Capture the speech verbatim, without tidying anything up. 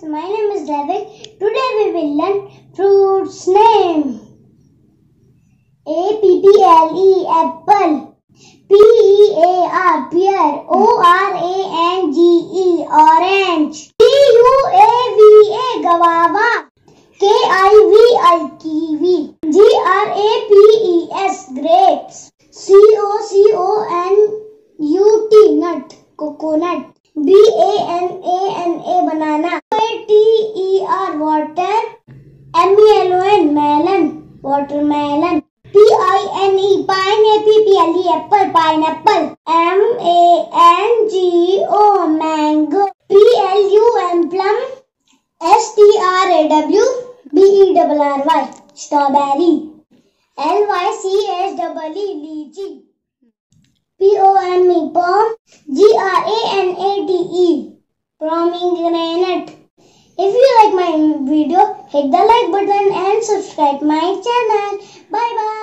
friends, my name is David. Today we will learn fruits name. A P P L E apple, P E A R pear, O R A N G E orange, G U A V A guava, K I V I kiwi, G R A P E S grapes, C O C O N U T nut coconut, B A N A N A banana, A T E R water, M E L O N melon watermelon, P I N E pine, A P P L E apple pineapple, M A N G O mango, P L U M plum, S T R A W B E R R Y strawberry, L Y C H E E lychee, P O M E pom, G R A N A T E pomegranate. If you like my video, hit the like button and subscribe my channel. Bye bye.